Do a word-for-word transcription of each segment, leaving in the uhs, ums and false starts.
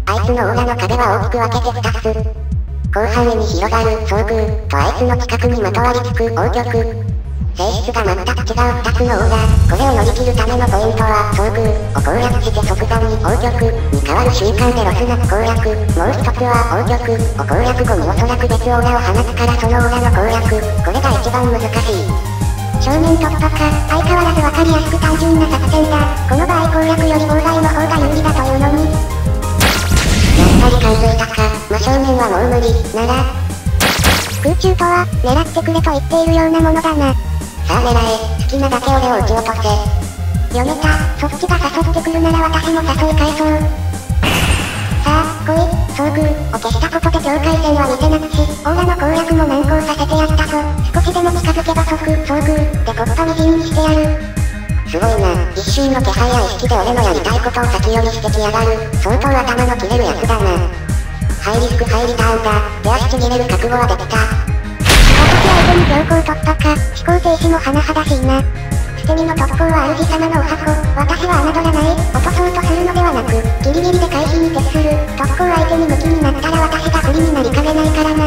あいつのオーラの壁は大きく分けてふたつ。広範囲に広がる遭遇とあいつの近くにまとわりつく応極。性質が全く違うふたつのオーラ。これを乗り切るためのポイントは遭遇を攻略して即座に応極に変わる瞬間でロスなく攻略。もう一つは応極を攻略後におそらく別オーラを放つからそのオーラの攻略。これが一番難しい。正面突破か、相変わらず分かりやすく単純な作戦だ。この場合攻略より妨害の方が有利だというのに。やっぱり感づいたか。真正面はもう無理。なら空中とは、狙ってくれと言っているようなものだな。さあ狙え、好きなだけ俺を撃ち落とせ。読めた、そっちが誘ってくるなら私も誘い返そう。さあ、来い、遭遇を消したことで境界線は見せなくし、オーラの攻略も難航させてやったぞ。少しでも近づけば即、遭遇でコッパみじんにしてやる。すごいな、一瞬の気配や意識で俺のやりたいことを先読みしてきやがる。相当頭の切れるやつだな。ハイリスクハイリターンだ、出足ちぎれる覚悟はできた。相手に強行突破か、思考停止も甚だしいな。捨て身の特攻は主様のお箱、私は侮らない、落とそうとするのではなく、ギリギリで回避に徹する、特攻相手に向きになったら私が不利になりかねないからな。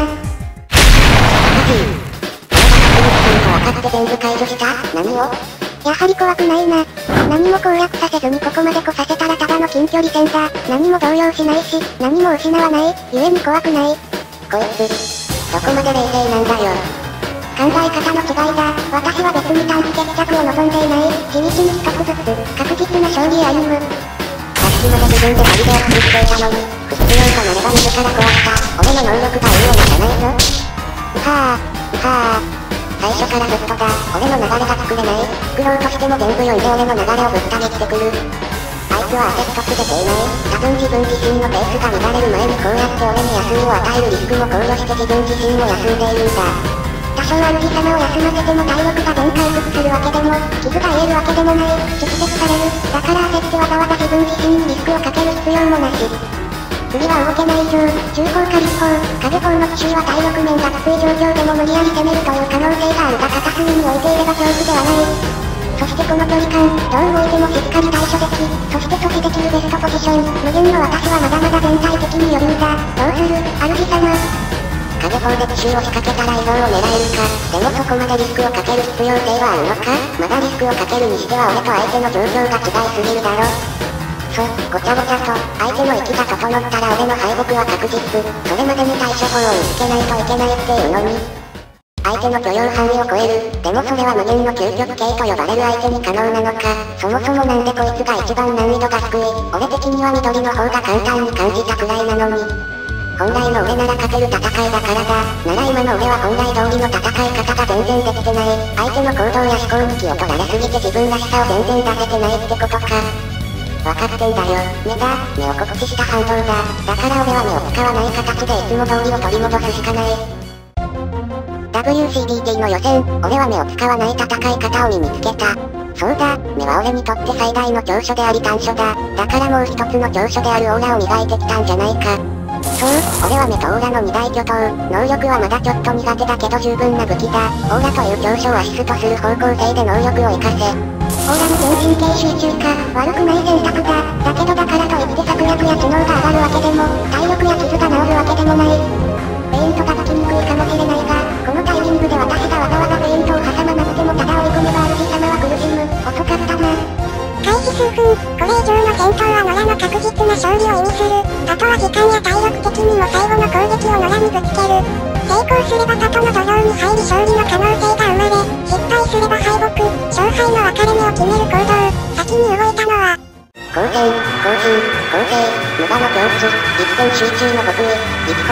マジ俺が確実にと分かって全部解除した？何を？やはり怖くないな。何も攻略させずにここまで来させたらただの近距離戦だ。何も動揺しないし、何も失わない、故に怖くない。こいつ、どこまで冷静なんだよ。考え方の違いだ。私は別に短期決着を望んでいない。地道に一つずつ、確実な勝利へ歩む。さっきまで自分でバリでを作っていたのに、不必要となれば自ら壊した。俺の能力がいいのじゃないぞ。うはぁ、うはぁ。最初からずっとだ。俺の流れが作れない。作ろうとしても全部読んで俺の流れをぶった切ってくる。あいつは焦っとくれていない。多分自分自身のペースが乱れる前にこうやって俺に休みを与えるリスクも考慮して自分自身も休んでいるんだ。多少主様を休ませても体力が限界復するわけでも、傷が癒えるわけでもない、蓄積される。だから焦ってわざわざ自分自身にリスクをかける必要もなし。次は動けない以上、重砲か立砲、影砲の奇襲は体力面がきつい状況でも無理やり攻めるという可能性があるが片隅に置いていれば恐怖ではない。そしてこの距離感、どう動いてもしっかり対処でき、そして阻止できるベストポジション、無限の私はまだまだ全体的に余裕だ。どうする、主様。影砲で奇襲を仕掛けたら依存を狙えるか。でもそこまでリスクをかける必要性はあるのか。まだリスクをかけるにしては俺と相手の状況が違いすぎるだろ。そ、ごちゃごちゃと、相手の息が整ったら俺の敗北は確実。それまでに対処法を見つけないといけないっていうのに。相手の許容範囲を超える。でもそれは無限の究極系と呼ばれる相手に可能なのか。そもそもなんでこいつが一番難易度が低い。俺的には緑の方が簡単に感じたくらいなのに。本来の俺なら勝てる戦いだからだ。なら今の俺は本来通りの戦い方が全然できてない。相手の行動や思考に気を取られすぎて自分らしさを全然出せてないってことか。わかってんだよ。目だ。目を酷使した反動だ。だから俺は目を使わない形でいつも通りを取り戻すしかない。ダブリューシービーティー の予選、俺は目を使わない戦い方を身につけた。そうだ、目は俺にとって最大の長所であり短所だ。だからもう一つの長所であるオーラを磨いてきたんじゃないか。そう、俺は目とオーラの二大巨頭。能力はまだちょっと苦手だけど十分な武器だ。オーラという長所をアシストする方向性で能力を活かせ。オーラの全神経集中か、悪くない選択だ。だけどだからといって策略や知能が上がるわけでも、体力や傷が治るわけでもない。ペイントがつきにくいかもしれないが、このタイミングで私がわざわざペイントを挟まなくてもただ追い込めば主様は苦しむ。遅かったな。開始数分、これ以上の戦闘は野良の確実な勝利を意味する。あとは時間や体力的にも最後の攻撃を野良にぶつける。成功すればパトの土俵に入り勝利の可能性が生まれ、失敗すれば敗北、勝敗の分かれ目を決める行動。先に動いたのは、光線、更新、構成、無駄の境地、一点集中の極意、一本。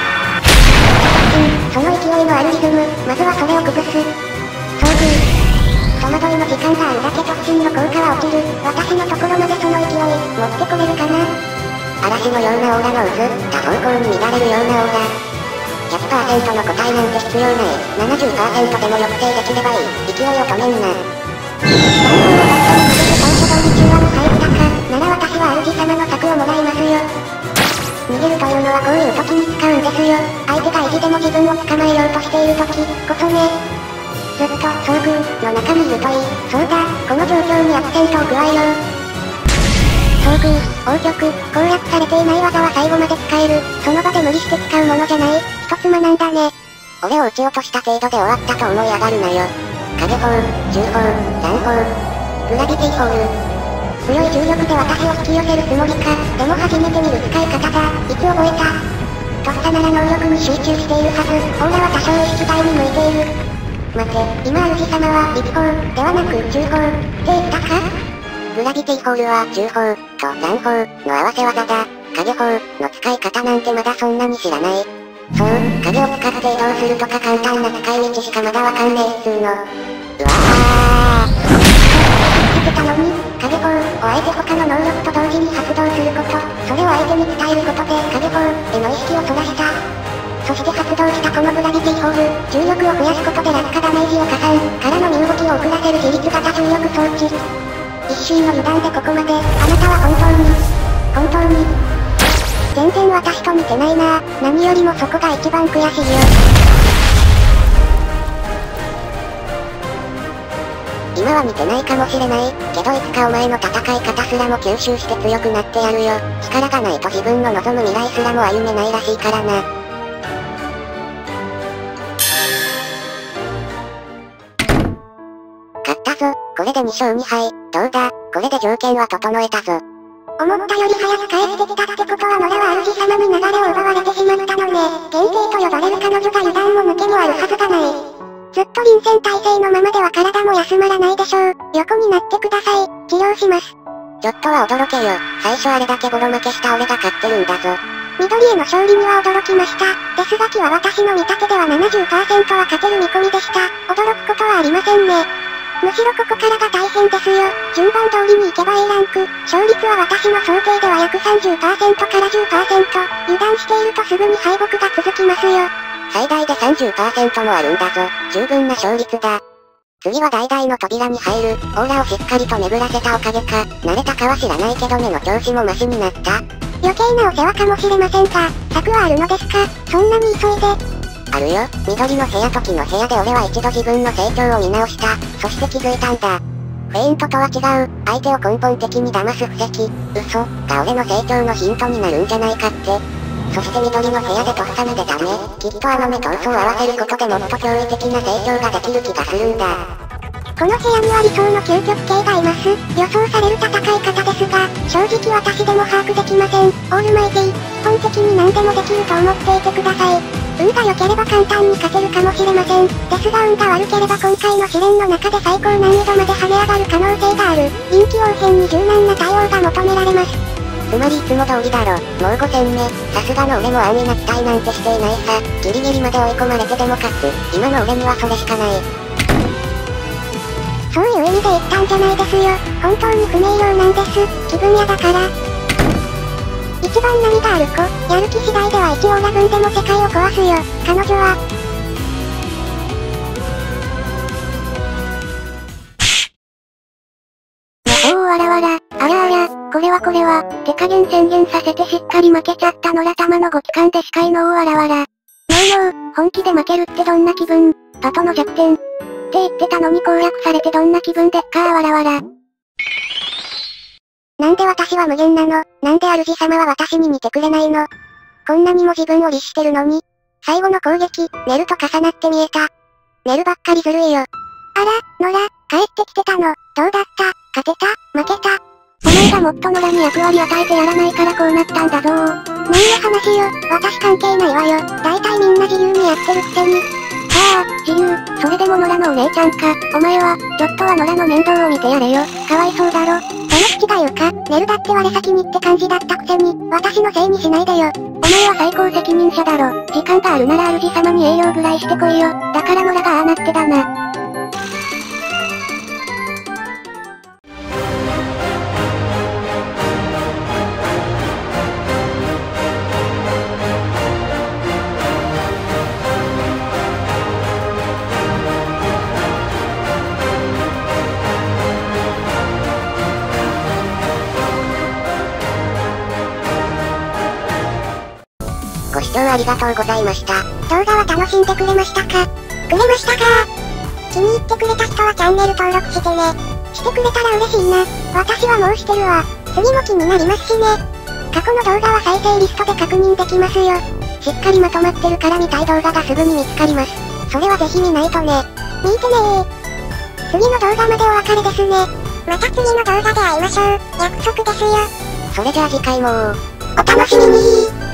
その勢いのあるリズム、まずはそれを崩す。遭遇。戸惑いの時間があるだけ突進の効果は落ちる。私のところまでその勢い、持ってこれるかな。嵐のようなオーラの渦、多方向に乱れるようなオーラ。ひゃくパーセントの答えなんて必要ない。ななじゅっパーセントでも抑制できればいい。勢いを止めんな。番号をとっさに崩す短所通り中和に入ったか。なら私は主様の策をもらいますよ。逃げるというのはこういう時に使うんですよ。相手が意地でも自分を捕まえようとしている時こそね。ずっと遭遇の中にいるといい。そうだ、この状況にアクセントを加えよう。 遭遇、応局、攻略されていない技は最後まで使える。その場で無理して使うものじゃない。一つ学んだね。俺を撃ち落とした程度で終わったと思い上がるなよ。影砲、銃砲、残砲、グラビティホール。強い重力で私を引き寄せるつもりか。でも初めて見る使い方だ。いつ覚えた？とっさなら能力に集中しているはず。オーラは多少意識体に向いている。待て、今主様は一砲ではなく銃砲って言ったか？グラビティホールは銃砲と残砲の合わせ技だ。影砲の使い方なんてまだそんなに知らない。そう、影を使って移動するとか簡単な使い道しかまだわかんねえっつーの。うわー。言ってたのに、影砲をあえて他の能力と同時に発動すること、それを相手に伝えることで影砲への意識をそらした。そして発動したこのグラビティホール、重力を増やすことで落下ダメージを加算、からの身動きを遅らせる自律型重力装置。一瞬の油断でここまで、あなたは本当に、本当に、全然私と似てないなぁ。何よりもそこが一番悔しいよ。今は似てないかもしれない。けどいつかお前の戦い方すらも吸収して強くなってやるよ。力がないと自分の望む未来すらも歩めないらしいからな。勝ったぞ。これでに勝に敗。どうだ、これで条件は整えたぞ。思ったより早く帰ってきたってことは野良は主様に流れを奪われてしまったのね。限定と呼ばれる彼女が油断も抜けもあるはずがない。ずっと臨戦態勢のままでは体も休まらないでしょう。横になってください。治療します。ちょっとは驚けよ。最初あれだけボロ負けした俺が勝ってるんだぞ。緑への勝利には驚きました。デスガキは私の見立てでは ななじゅっパーセント は勝てる見込みでした。驚くことはありませんね。むしろここからが大変ですよ。順番通りに行けば A ランク。勝率は私の想定では約 さんじゅっパーセント から じゅっパーセント。油断しているとすぐに敗北が続きますよ。最大で さんじゅっパーセント もあるんだぞ。十分な勝率だ。次は大々の扉に入る。オーラをしっかりと巡らせたおかげか。慣れたかは知らないけど目の調子もマシになった。余計なお世話かもしれませんが、策はあるのですか？そんなに急いで。あるよ。緑の部屋と木の部屋で俺は一度自分の成長を見直した。そして気づいたんだ。フェイントとは違う。相手を根本的に騙す布石、嘘が俺の成長のヒントになるんじゃないかって。そして緑の部屋でとっさまでダメ。きっとあの目と嘘を合わせることでもっと驚異的な成長ができる気がするんだ。この部屋には理想の究極系がいます。予想される戦い方ですが、正直私でも把握できません。オールマイティ、基本的に何でもできると思っていてください。運が良ければ簡単に勝てるかもしれません。ですが運が悪ければ今回の試練の中で最高難易度まで跳ね上がる可能性がある。臨機応変に柔軟な対応が求められます。つまりいつも通りだろ。もうご戦目。さすがの俺も安易な期待なんてしていないさ。ギリギリまで追い込まれてでも勝つ。今の俺にはそれしかない。そういう意味で言ったんじゃないですよ。本当に不明瞭なんです。気分屋だから。一番波がある子、やる気次第では一オーラ軍でも世界を壊すよ。彼女は。おおあらわら、あらあら、これはこれは、手加減宣言させてしっかり負けちゃった野良玉のご帰還で視界の大あらわら。ノーノー、本気で負けるってどんな気分？パトの弱点。って言ってたのに攻略されてどんな気分でっかーわらわら。なんで私は無限なの？なんで主様は私に似てくれないの？こんなにも自分を律してるのに。最後の攻撃、ネルと重なって見えた。ネルばっかりずるいよ。あら、野良、帰ってきてたの。どうだった？勝てた？負けた？お前がもっと野良に役割与えてやらないからこうなったんだぞー。何の話よ。私関係ないわよ。だいたいみんな自由にやってるくせに。ああ、自由。それでも野良のお姉ちゃんか。お前は、ちょっとは野良の面倒を見てやれよ。かわいそうだろ。その口が言うか。ネルだって我先にって感じだったくせに、私のせいにしないでよ。お前は最高責任者だろ。時間があるなら主様に栄養ぐらいしてこいよ。だから野良がああなってだな。ご視聴ありがとうございました。動画は楽しんでくれましたか？くれましたか？気に入ってくれた人はチャンネル登録してね。してくれたら嬉しいな。私はもうしてるわ。 次も気になりますしね。過去の動画は再生リストで確認できますよ。しっかりまとまってるから見たい動画がすぐに見つかります。それはぜひ見ないとね。見てねー。次の動画までお別れですね。また次の動画で会いましょう。約束ですよ。それじゃあ次回もお楽しみにー。